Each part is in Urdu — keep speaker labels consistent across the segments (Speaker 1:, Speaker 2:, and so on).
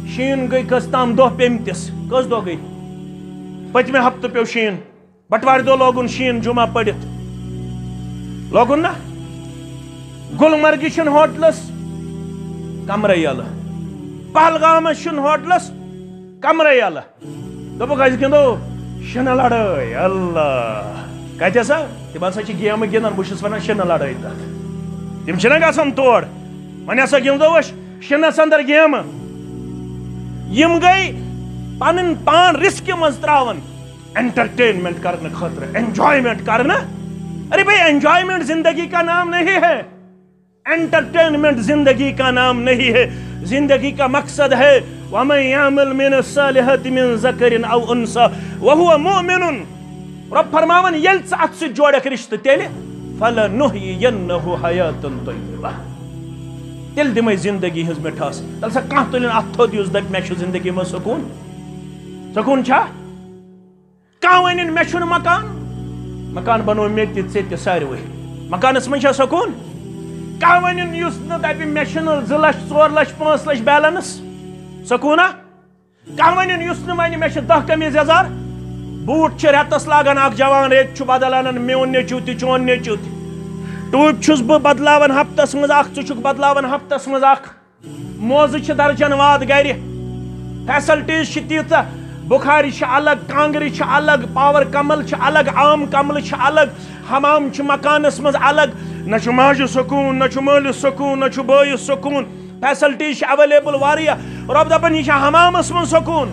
Speaker 1: شین گئی کس تام دہ پیمتس کس دہ گئی پتمہ ہفتہ پیو شین بٹوار دہ لوگن شین جمعہ پڑھت لوگن نا گلمرگی چھن ہوٹلس کمرے یلہ پہلگام چھن ہوٹلس کمرے یلہ دپک اس گندو شنہ لڑائی اللہ کتہ سا تم ہسا گیم گندان بہس ونان شنہ لڑائی تک تم چھنا گژھان تور وۄنۍ ہسا گِنٛدو أسۍ شِنس اندر گیمہٕ یم گئی پنن پان رسک مز تراون انٹرٹینمنٹ کرنے خاطر انجوائمنٹ کرنا. ارے بھائی انجوائمنٹ زندگی کا نام نہیں ہے, انٹرٹینمنٹ زندگی کا نام نہیں ہے. زندگی کا مقصد ہے وَمَن يَعْمَلْ مِنَ الصَّالِحَاتِ مِن ذَكَرٍ أَوْ أُنثَىٰ وَهُوَ مُؤْمِنٌ. رب فرماون ییٚلہِ ژٕ اتھ سۭتۍ جوڑکھ رشتہٕ تیٚلہِ فَلَنُحْيِيَنَّهُ حَيَاةً طَيِّبَةً, تیٚلہِ دِمے زندگی ہٕنٛز مِٹھاس. تیٚلہِ سا کانٛہہ تُلِن اتھ تھوٚد یُس دپہِ مےٚ چھُ زندگی منٛز سکوٗن. سکوٗن چھا؟ کانٛہہ وَنِن مےٚ چھُنہٕ مکان, مکان بنوو مےٚ تہِ ژےٚ تہِ ساروٕے, مکانس منٛز چھا سکوٗن؟ کانٛہہ وَنِن یُس نہٕ دپہِ مےٚ چھُنہٕ 2 لچھ 4 لچھ 5 لچھ بیلنس, سکوٗنا؟ کانٛہہ وَنِن یُس نہٕ وَنہِ مےٚ چھِ 10 قمیٖض یزار, بوٗٹ چھِ رٮ۪تس لاگان اکھ جوان ریٚتۍ چھُ بدل انان میون نیٚچوٗ تہِ چون نیٚچوٗ تہِ, ٹوٗپۍ چھُس بہٕ بدلاوان ہفتس منٛز اکھ, ژٕ چھُکھ بدلاوان ہفتس منٛز اکھ, موزٕ چھِ درجن واد گرِ, فیسلٹیٖز چھِ تیٖژاہ, بُخارِ چھِ الگ, کانٛگرِ چھِ الگ, پاور کمل چھِ الگ, عام کملہٕ چھِ الگ, حمام چھِ مکانس منٛز الگ. نہ چھُ ماجہِ سکوٗن, نہ چھُ مٲلِس سکوٗن, نہ چھُ بٲیِس سکوٗن, فیسلٹیٖز چھِ ایویلیبل واریاہ. رۄب دپان یہِ چھا حمامس منٛز سکوٗن,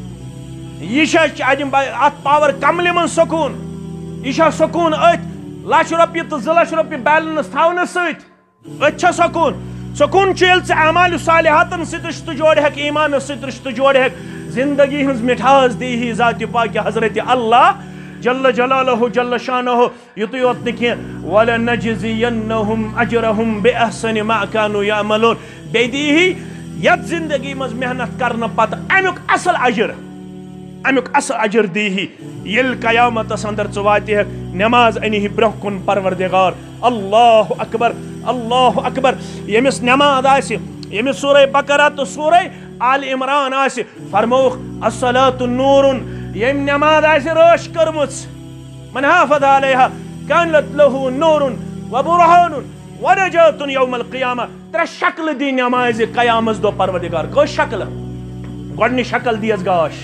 Speaker 1: یہِ چھا اتھ پاور کملہِ منٛز سکوٗن, یہِ چھا سکوٗن أتھۍ 1 لچھ رۄپیہِ تہٕ 2 لچھ رۄپیہِ بیلنس تھاونہٕ سۭتۍ, أتھۍ چھا سکوٗن؟ سکوٗن چھُ ییٚلہِ ژٕ اعمالِ صالحاتن سۭتۍ رشتہٕ جوڑہکھ, ایمانس سۭتۍ رشتہٕ جوڑہکھ, زندگی ہٕنٛز مٹھاس دیٖہی ذاتِ پاکہِ حضرت اللہ جل جلالہ جل شانہ. یُتُے یوت نہٕ کینٛہہ وَلَنَجْزِيَنَّهُمْ أَجْرَهُمْ بِأَحْسَنِ مَا كَانُوا يَعْمَلُونَ, بیٚیہِ دیٖہی یتھ زندگی منٛز محنت کرنہٕ پتہٕ امیُک اصل اجر, امیُک اصل اجر دیٖہی ییٚلہِ قیامتس اندر ژٕ واتہکھ نٮ۪ماز انہی برونٛہہ کُن پروردگار. اللہ اکبر, اللہ اکبر. ییٚمِس نٮ۪ماز آسہِ, ییٚمِس سورہ بقرہ تہٕ سورہ آل عمران آسہِ, فرمووُکھ الصلاۃ نورٌ, ییٚمۍ نٮ۪ماز آسہِ رٲچھ کٔرمٕژ, من حافظ علیہا کانت لہُ نورٌ وبرہانٌ ونجاتٌ یوم القیامہ. 3 شکلہٕ دی نٮ۪مازِ قیامس دۄہ پروردگار. کٔژ شکلہٕ؟ گۄڈنِچ شکل دیٖیَس گاش,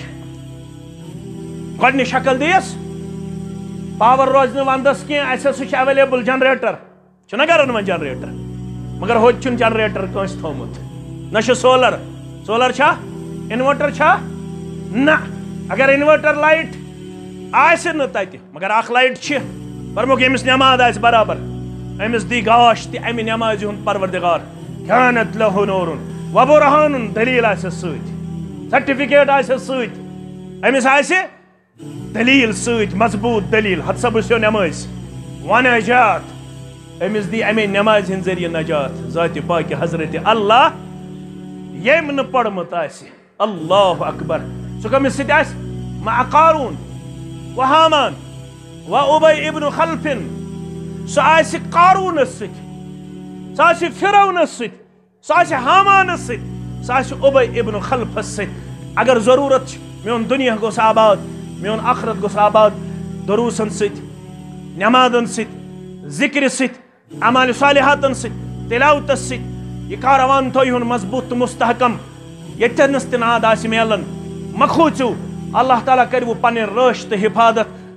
Speaker 1: گۄڈنِچ شکل دیٖیَس پاور روزِ نہٕ ونٛدس کینٛہہ, اَسہِ ہسا چھُ ایویلیبل جنریٹر, چھُنہ گرن منٛز جنریٹر, مگر ہوٚتہِ چھُنہٕ جنریٹر کٲنٛسہِ تھوٚمُت. نہ چھُ سولر, سولر چھا؟ انوٲٹر چھا؟ نہ. اگر انوٲٹر لایٹ آسہِ نہٕ تتہِ مگر اکھ لایٹ چھِ, فرمووُکھ ییٚمِس نٮ۪ماز آسہِ برابر أمِس دی گاش تہِ امہِ نٮ۪مازِ ہُنٛد پروردگار. کانت لہُ نورٌ وبرہانٌ, دلیٖل آسٮ۪س سۭتۍ, سرٹِفکیٹ آسٮ۪س سۭتۍ, أمِس آسہِ دلیٖل سۭتۍ, مضبوٗط دلیٖل, ہتہٕ سا بٕسیو نٮ۪مٲزۍ, ونجات, أمِس دی امے نٮ۪مازِ ہِنٛدِ ذٔریعہٕ نجات ذاتِ پاکہِ حضرت اللہ. ییٚمۍ نہٕ پوٚرمُت آسہِ, اللہ اکبر, سُہ کٔمِس سۭتۍ آسہِ؟ مع قارون و حامان و اُبَی ابن خلفن. سُہ آسہِ قارونس سۭتۍ, سُہ آسہِ فرعونس سۭتۍ, سُہ آسہِ حامانس سۭتۍ, سُہ آسہِ اُبَی ابن خلفس سۭتۍ. اگر ضروٗرت چھِ میون دُنیا گوٚژھ آباد, میون آخرت گوٚژھ آباد, دروٗسن سۭتۍ, نٮ۪مازن سۭتۍ, ذِکرِ سۭتۍ, اعمالِ صالحاتن سۭتۍ, تِلاوتس سۭتۍ, یہِ کاروان تھٲیہُن مضبوٗط تہٕ مستحکم. ییٚتٮ۪نس تہِ ناد آسہِ میلان مہ کھوٗژِو, اللہ تعالیٰ کٔرِوٕ پنٕنۍ رٲچھ تہٕ حفاظت.